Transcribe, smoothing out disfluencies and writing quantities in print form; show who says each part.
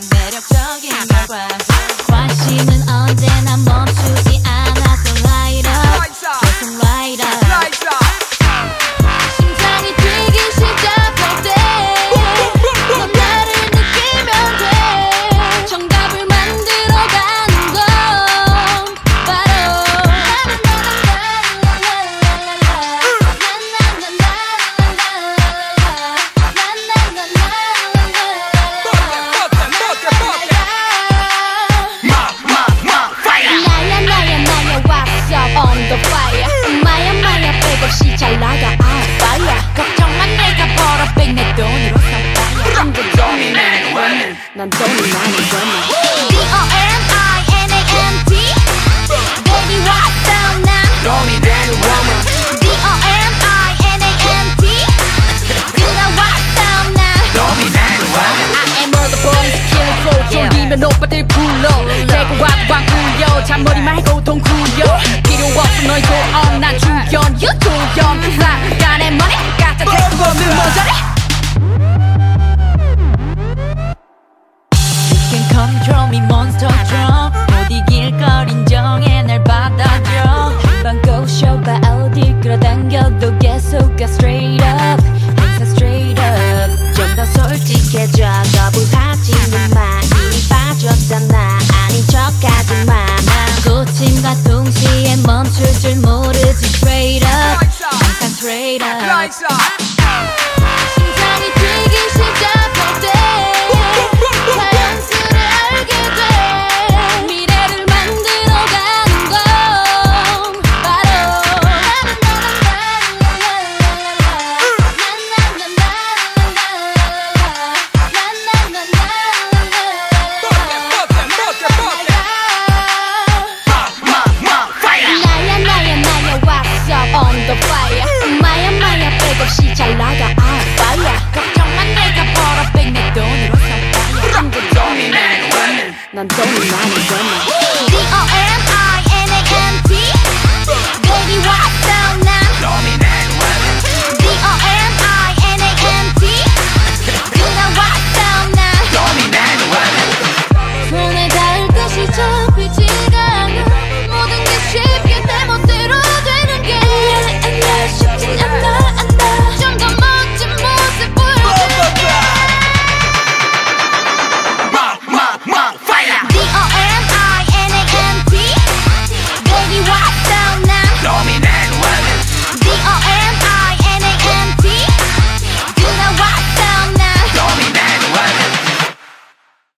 Speaker 1: 매력적인 결과 관심은 언제나 멈추지 않았던 light up 계속 light up 심장이 뛰기 시작할 때 넌 나를 느끼면 돼 정답을 만들어가는 건 바로 없이 잘 나가 아빠야 걱정만 내가 벌어백 내 돈으로 사빠야 I'm the dominant woman 난 돈이 많은 woman D-O-M-I-N-A-N-T Baby right down now 돈이 되는 woman D-O-M-I-N-A-N-T 네가 right down now 돈이 되는 woman I am all the boys killing flow 쫄리면 오빠들 불러 대고 왕왕 울려 잔머리 말고 돈 굴려 필요 없어 너의 소원 난 주연 유도연 나간의 머리 갖다 대고 없는 모자래 You can control me monster drum 못 이길 걸 인정해 날 받아줘 한번 꼬셔봐 어딜 끌어당겨도 계속 가 straight up 항상 straight up 좀 더 솔직해져 거부하지는 마 이미 빠졌잖아 아닌 척하지 마 고침과 동시에 멈출 줄 모르지 straight up 항상 straight up 심장이 뛰기 시작할 때 자연스레 알게 돼 미래를 만들어가는 건 바로 없이 잘 나가 아빠야 걱정만 내가 벌어백 내 돈으로 사빠야 I'm the dominant woman 난 돈이 많은 woman D-O-M-I-N-A-N-T Baby why